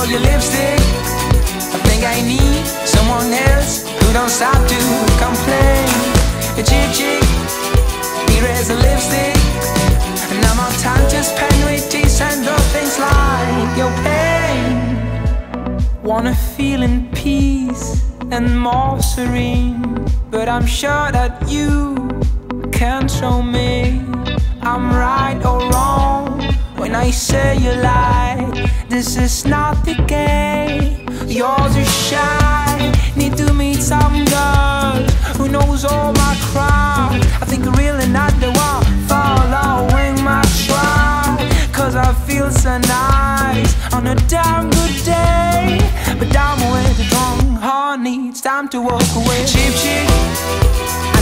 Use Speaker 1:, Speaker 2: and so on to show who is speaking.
Speaker 1: stole your lipstick. I think I need someone else who don't stop to complain. A chick, erase the lipstick. No more time to spend with decent things like your pain. Wanna feel in peace and more serene, but I'm sure that you can't show me I'm right or wrong when I say you lie. This is not the game. You're too shy. Need to meet some girl who knows all my crime. I think you're really not the one following my stride. Cause I feel so nice on a damn good day, but down with the drunk honey, it's time to walk away. Cheap chick,